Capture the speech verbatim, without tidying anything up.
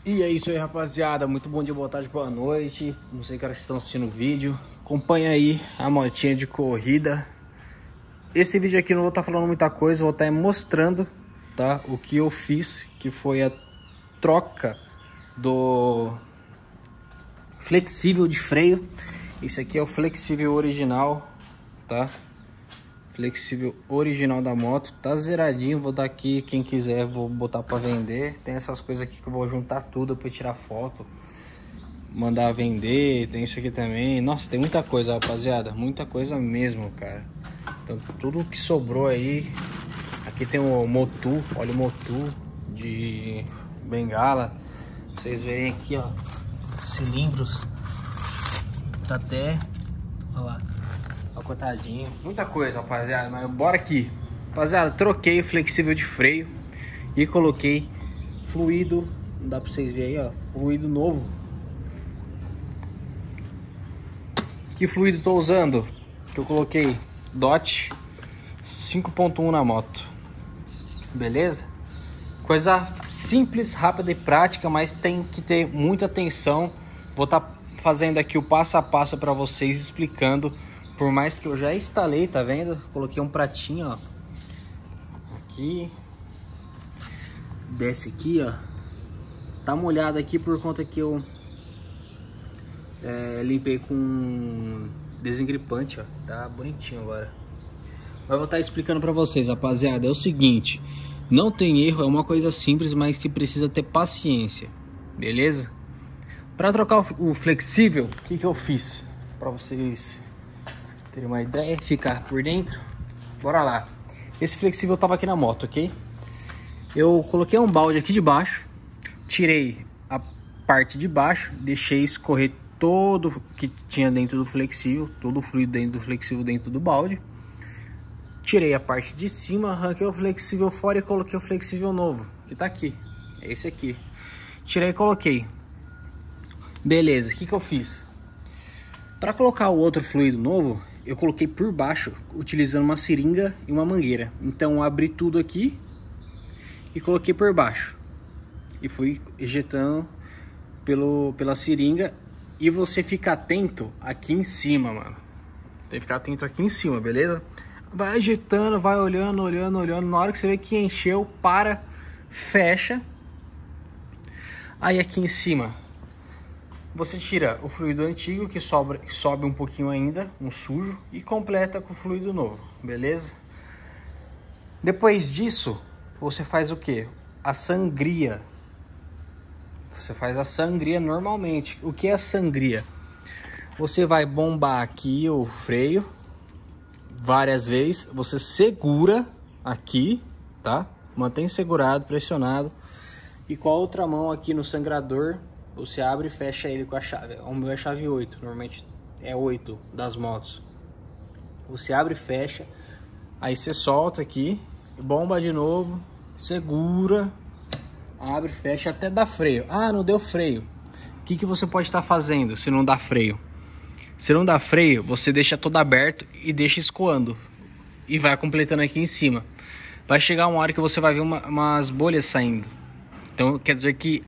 E é isso aí, rapaziada, muito bom dia, boa tarde, boa noite. Não sei que horas estão assistindo o vídeo. Acompanha aí a motinha de corrida. Esse vídeo aqui não vou estar falando muita coisa, vou estar mostrando, tá, o que eu fiz, que foi a troca do flexível de freio. Esse aqui é o flexível original, tá? Flexível original da moto, tá zeradinho. Vou dar aqui, quem quiser vou botar para vender. Tem essas coisas aqui que eu vou juntar tudo para tirar foto, mandar vender. Tem isso aqui também. Nossa, tem muita coisa, rapaziada, muita coisa mesmo, cara. Então tudo que sobrou aí. Aqui tem o Motu, olha o Motu de bengala. Vocês verem aqui, ó, cilindros. Tá até, olha lá, acotadinho, muita coisa, rapaziada. Mas bora aqui, rapaziada. Troquei o flexível de freio e coloquei fluido. Não dá pra vocês verem aí, ó, fluido novo. Que fluido tô usando? Que eu coloquei DOT cinco ponto um na moto, beleza? Coisa simples, rápida e prática, mas tem que ter muita atenção. Vou estar fazendo aqui o passo a passo para vocês, explicando. Por mais que eu já instalei, tá vendo? Coloquei um pratinho, ó, aqui, desce aqui, ó, tá molhado aqui por conta que eu é, limpei com desengripante, ó, tá bonitinho agora. Mas vou estar explicando para vocês, rapaziada. É o seguinte, não tem erro, é uma coisa simples, mas que precisa ter paciência, beleza? Para trocar o flexível, o que que eu fiz? Para vocês terem uma ideia, ficar por dentro. Bora lá. Esse flexível tava aqui na moto, ok? Eu coloquei um balde aqui de baixo, tirei a parte de baixo, deixei escorrer todo que tinha dentro do flexível, todo o fluido dentro do flexível dentro do balde. Tirei a parte de cima, arranquei o flexível fora e coloquei o flexível novo, que tá aqui. É esse aqui. Tirei e coloquei. Beleza, o que que eu fiz? Para colocar o outro fluido novo, eu coloquei por baixo, utilizando uma seringa e uma mangueira. Então eu abri tudo aqui e coloquei por baixo. E fui injetando pelo, pela seringa. E você fica atento aqui em cima, mano. Tem que ficar atento aqui em cima, beleza? Vai agitando, vai olhando, olhando, olhando. Na hora que você vê que encheu, para, fecha. Aí aqui em cima você tira o fluido antigo, que sobra, sobe um pouquinho ainda, um sujo, e completa com o fluido novo, beleza? Depois disso, você faz o que? A sangria. Você faz a sangria normalmente. O que é a sangria? Você vai bombar aqui o freio várias vezes. Você segura aqui, tá? Mantém segurado, pressionado. E com a outra mão aqui no sangrador, você abre e fecha ele com a chave. O meu é chave oito, normalmente é oito das motos. Você abre e fecha, aí você solta aqui, bomba de novo, segura, abre, fecha até dar freio. Ah, não deu freio. O que que você pode estar fazendo se não dá freio? Se não dá freio, você deixa todo aberto e deixa escoando. E vai completando aqui em cima. Vai chegar uma hora que você vai ver uma, umas bolhas saindo. Então quer dizer que